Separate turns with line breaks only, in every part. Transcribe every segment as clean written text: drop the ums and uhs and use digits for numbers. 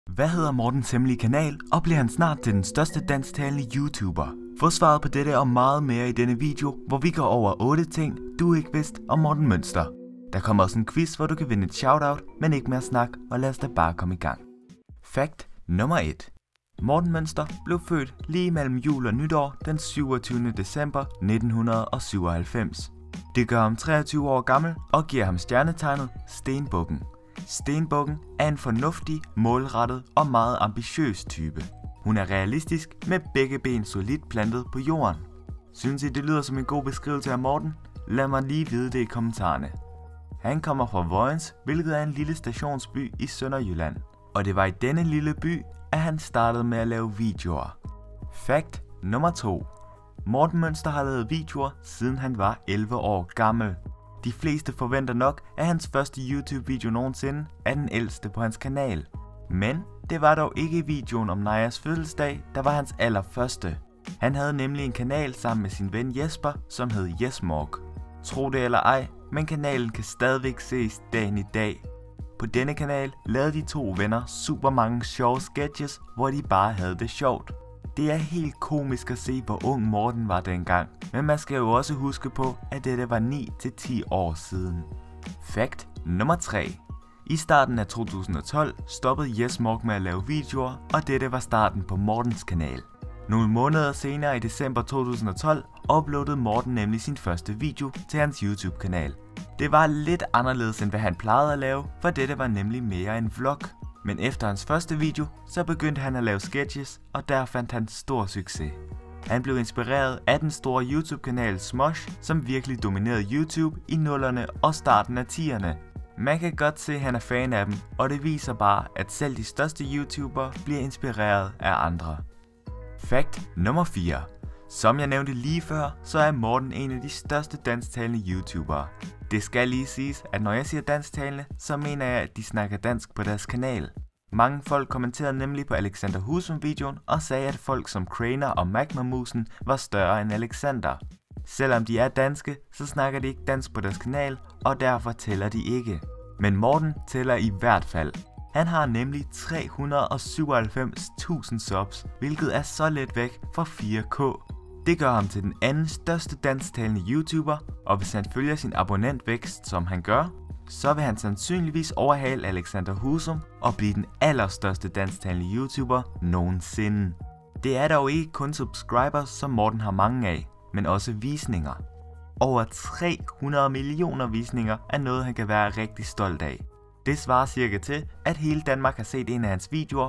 Hvad hedder Mortens hemmelige kanal, og bliver han snart til den største dansktalende YouTuber? Få svaret på dette og meget mere i denne video, hvor vi går over 8 ting, du ikke vidste om Morten Mønster. Der kommer også en quiz, hvor du kan vinde et shoutout, men ikke mere snak, og lad os da bare komme i gang. Fact nummer 1. Morten Mønster blev født lige mellem jul og nytår den 27. december 1997. Det gør ham 23 år gammel og giver ham stjernetegnet Stenbukken. Stenbukken er en fornuftig, målrettet og meget ambitiøs type. Hun er realistisk med begge ben solidt plantet på jorden. Synes I det lyder som en god beskrivelse af Morten? Lad mig lige vide det i kommentarerne. Han kommer fra Vojens, hvilket er en lille stationsby i Sønderjylland. Og det var i denne lille by, at han startede med at lave videoer. Fact nummer 2. Morten Mønster har lavet videoer, siden han var 11 år gammel. De fleste forventer nok, at hans første YouTube-video nogensinde er den ældste på hans kanal. Men det var dog ikke videoen om Najas fødselsdag, der var hans allerførste. Han havde nemlig en kanal sammen med sin ven Jesper, som hed Jesmork. Tro det eller ej, men kanalen kan stadigvæk ses dagen i dag. På denne kanal lavede de to venner super mange sjove sketches, hvor de bare havde det sjovt. Det er helt komisk at se, hvor ung Morten var dengang, men man skal jo også huske på, at dette var 9-10 år siden. Fact nummer 3. I starten af 2012 stoppede Jesmork med at lave videoer, og dette var starten på Mortens kanal. Nogle måneder senere i december 2012 uploadede Morten nemlig sin første video til hans YouTube-kanal. Det var lidt anderledes end hvad han plejede at lave, for dette var nemlig mere en vlog. Men efter hans første video, så begyndte han at lave sketches, og der fandt han stor succes. Han blev inspireret af den store YouTube-kanal Smosh, som virkelig dominerede YouTube i 0'erne og starten af 10'erne. Man kan godt se, at han er fan af dem, og det viser bare, at selv de største YouTubere bliver inspireret af andre. Fact nummer 4. Som jeg nævnte lige før, så er Morten en af de største dansktalende YouTubere. Det skal lige siges, at når jeg siger dansktalende, så mener jeg, at de snakker dansk på deres kanal. Mange folk kommenterede nemlig på Alexander Husum-videoen og sagde, at folk som Craner og Magma-musen var større end Alexander. Selvom de er danske, så snakker de ikke dansk på deres kanal, og derfor tæller de ikke. Men Morten tæller i hvert fald. Han har nemlig 397.000 subs, hvilket er så let væk fra 4K. Det gør ham til den anden største dansktalende YouTuber, og hvis han følger sin abonnentvækst, som han gør, så vil han sandsynligvis overhale Alexander Husum og blive den allerstørste dansktalende YouTuber nogensinde. Det er dog ikke kun subscribers, som Morten har mange af, men også visninger. Over 300 millioner visninger er noget, han kan være rigtig stolt af. Det svarer cirka til, at hele Danmark har set en af hans videoer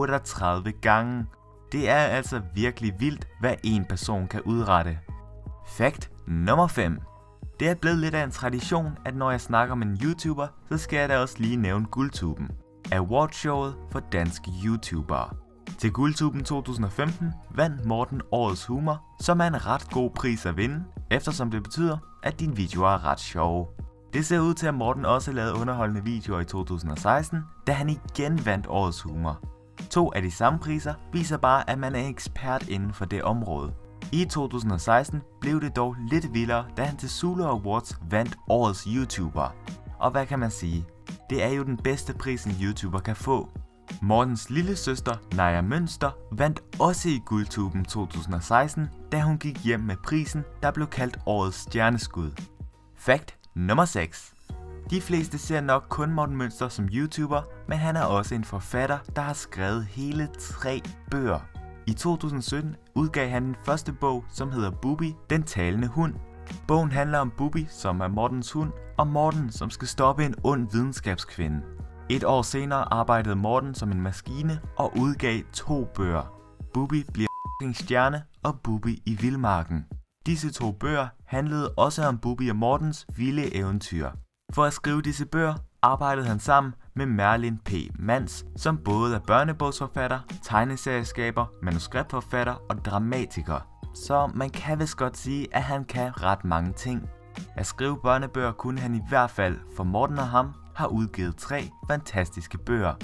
38 gange. Det er altså virkelig vildt, hvad en person kan udrette. Fact nummer 5. Det er blevet lidt af en tradition, at når jeg snakker om en YouTuber, så skal jeg da også lige nævne Guldtuben. Awardshowet for danske YouTubere. Til Guldtuben 2015 vandt Morten Årets Humor, som er en ret god pris at vinde, eftersom det betyder, at dine videoer er ret sjove. Det ser ud til, at Morten også lavede underholdende videoer i 2016, da han igen vandt Årets Humor. 2 af de samme priser viser bare, at man er ekspert inden for det område. I 2016 blev det dog lidt vildere, da han til Zulu Awards vandt Årets YouTuber. Og hvad kan man sige? Det er jo den bedste pris en YouTuber kan få. Mortens lille søster, Naja Mønster, vandt også i Guldtuben 2016, da hun gik hjem med prisen, der blev kaldt Årets Stjerneskud. Fact nummer 6. De fleste ser nok kun Morten Mønster som YouTuber, men han er også en forfatter, der har skrevet hele 3 bøger. I 2017 udgav han den første bog, som hedder Bubi, den talende hund. Bogen handler om Bubi, som er Mortens hund, og Morten, som skal stoppe en ond videnskabskvinde. Et år senere arbejdede Morten som en maskine og udgav 2 bøger. Bubi bliver en stjerne og Bubi i vildmarken. Disse 2 bøger handlede også om Bubi og Mortens vilde eventyr. For at skrive disse bøger arbejdede han sammen med Merlin P. Mans, som både er børnebogsforfatter, tegneserieskaber, manuskriptforfatter og dramatiker. Så man kan vist godt sige, at han kan ret mange ting. At skrive børnebøger kunne han i hvert fald, for Morten og ham har udgivet 3 fantastiske bøger.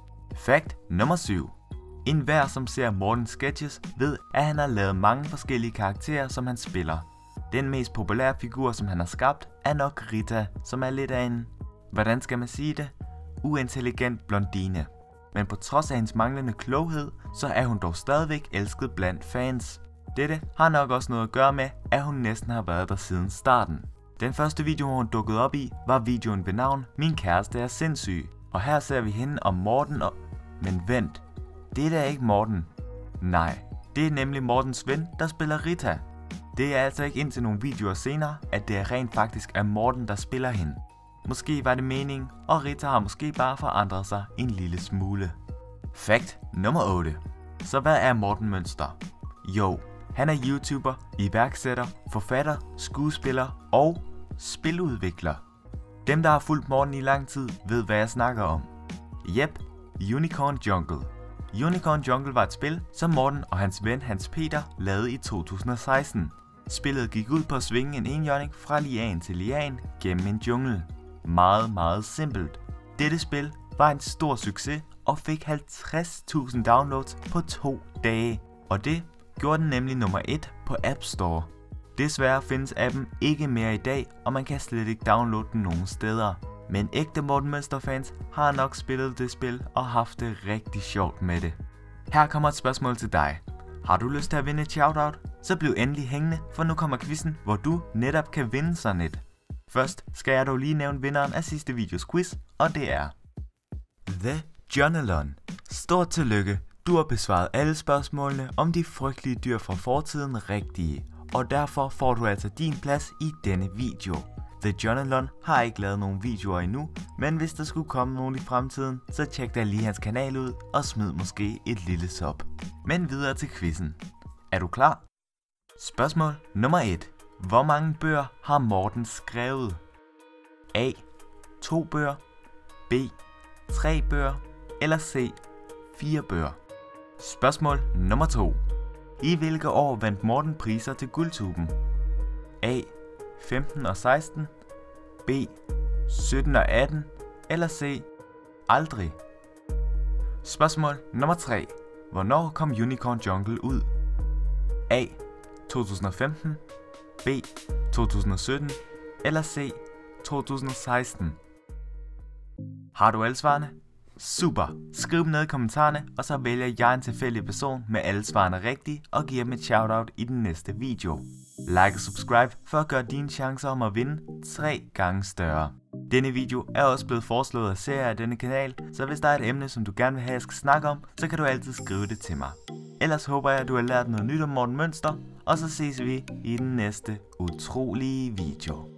Fact nummer 7. Enhver som ser Mortens sketches ved, at han har lavet mange forskellige karakterer, som han spiller. Den mest populære figur, som han har skabt, er nok Rita, som er lidt af en, hvordan skal man sige det, uintelligent blondine. men på trods af hendes manglende kloghed, så er hun dog stadigvæk elsket blandt fans. Dette har nok også noget at gøre med, at hun næsten har været der siden starten. Den første video, hun dukkede op i, var videoen ved navn Min kæreste er sindssyg. Og her ser vi hende og Morten og... Men vent, det er da ikke Morten. Nej, det er nemlig Mortens ven, der spiller Rita. Det er altså ikke indtil nogle videoer senere, at det rent faktisk er Morten, der spiller hende. Måske var det meningen, og Rita har måske bare forandret sig en lille smule. Fact nummer 8. Så hvad er Morten Mønster? Jo, han er YouTuber, iværksætter, forfatter, skuespiller og spiludvikler. Dem, der har fulgt Morten i lang tid, ved hvad jeg snakker om. Jep, Unicorn Jungle. Unicorn Jungle var et spil, som Morten og hans ven Hans Peter lavede i 2016. Spillet gik ud på at svinge en enhjørning fra lian til lian gennem en jungle. Meget simpelt. Dette spil var en stor succes og fik 50.000 downloads på 2 dage. Og det gjorde den nemlig nummer 1 på App Store. Desværre findes appen ikke mere i dag, og man kan slet ikke downloade den nogen steder. Men ægte Morten Mønster fans har nok spillet det spil og haft det rigtig sjovt med det. Her kommer et spørgsmål til dig. Har du lyst til at vinde et shoutout? Så bliv endelig hængende, for nu kommer quizzen, hvor du netop kan vinde sådan et. Først skal jeg dog lige nævne vinderen af sidste videos quiz, og det er The Jonalon. Stort tillykke, du har besvaret alle spørgsmålene om de frygtelige dyr fra fortiden rigtige, og derfor får du altså din plads i denne video. The Jonalon har ikke lavet nogen videoer endnu, men hvis der skulle komme nogen i fremtiden, så tjek da lige hans kanal ud og smid måske et lille sub. Men videre til quizzen. Er du klar? Spørgsmål nummer 1. Hvor mange bøger har Morten skrevet? A. 2 bøger, B. 3 bøger eller C. 4 bøger? Spørgsmål nummer 2. I hvilke år vandt Morten priser til Guldtuben? A. 15 og 16, B. 17 og 18 eller C. Aldrig? Spørgsmål nummer 3. Hvornår kom Unicorn Jungle ud? A. 2015, B. 2017 eller C. 2016? Har du alle svarene? Super! Skriv dem ned i kommentarerne, og så vælger jeg en tilfældig person med alle svarene rigtige og giver dem et shoutout i den næste video. Like og subscribe for at gøre dine chancer om at vinde 3 gange større. Denne video er også blevet foreslået af seere af denne kanal, så hvis der er et emne, som du gerne vil have, jeg skal snakke om, så kan du altid skrive det til mig. Ellers håber jeg, at du har lært noget nyt om Morten Mønster, og så ses vi i den næste utrolige video.